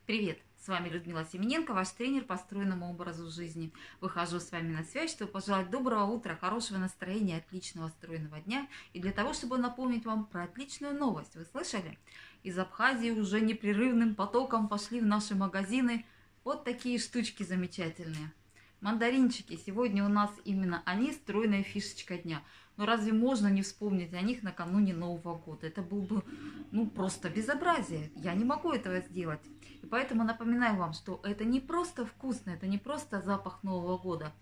Привет! С вами Людмила Семененко, ваш тренер по стройному образу жизни. Выхожу с вами на связь, чтобы пожелать доброго утра, хорошего настроения, отличного стройного дня и для того, чтобы напомнить вам про отличную новость. Вы слышали? Из Абхазии уже непрерывным потоком пошли в наши магазины вот такие штучки замечательные. Мандаринчики. Сегодня у нас именно они стройная фишечка дня. Но разве можно не вспомнить о них накануне Нового года? Это был бы, просто безобразие. Я не могу этого сделать. И поэтому напоминаю вам, что это не просто вкусно, это не просто запах Нового года.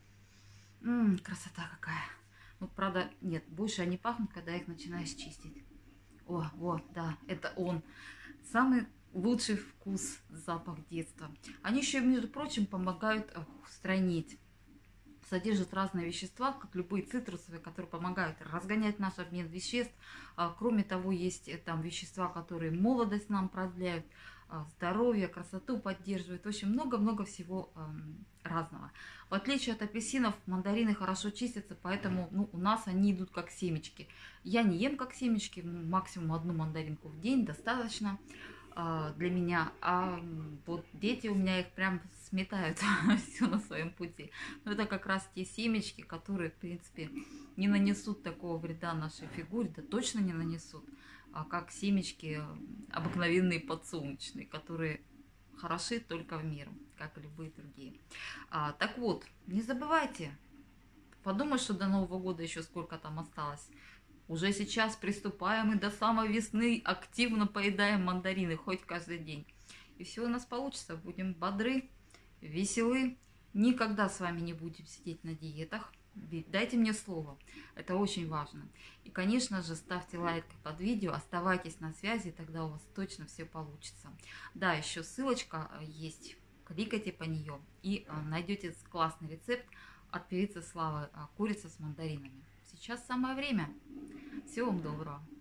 Красота какая. Ну, правда, нет, больше они пахнут, когда их начинаешь чистить. О, вот, да, это он. Самый лучший вкус, запах детства. Они еще, между прочим, помогают стройнить. Содержат разные вещества, как любые цитрусовые, которые помогают разгонять наш обмен веществ. Кроме того, есть там вещества, которые молодость нам продляют, здоровье, красоту поддерживают. Очень много-много всего разного. В отличие от апельсинов, мандарины хорошо чистятся, поэтому у нас они идут как семечки. Я не ем как семечки, максимум одну мандаринку в день достаточно для меня, а вот дети у меня их прям сметают все на своем пути. Но это как раз те семечки, которые, в принципе, не нанесут такого вреда нашей фигуре, да точно не нанесут, как семечки обыкновенные подсолнечные, которые хороши только в меру, как и любые другие. Так вот, не забывайте, подумай, что до Нового года еще сколько там осталось. Уже сейчас приступаем и до самой весны активно поедаем мандарины хоть каждый день. И все у нас получится. Будем бодры, веселы. Никогда с вами не будем сидеть на диетах. Дайте мне слово. Это очень важно. И, конечно же, ставьте лайк под видео, оставайтесь на связи, тогда у вас точно все получится. Да, еще ссылочка есть. Кликайте по нее и найдете классный рецепт от певицы Славы «Курица с мандаринами». Сейчас самое время. Всего вам доброго.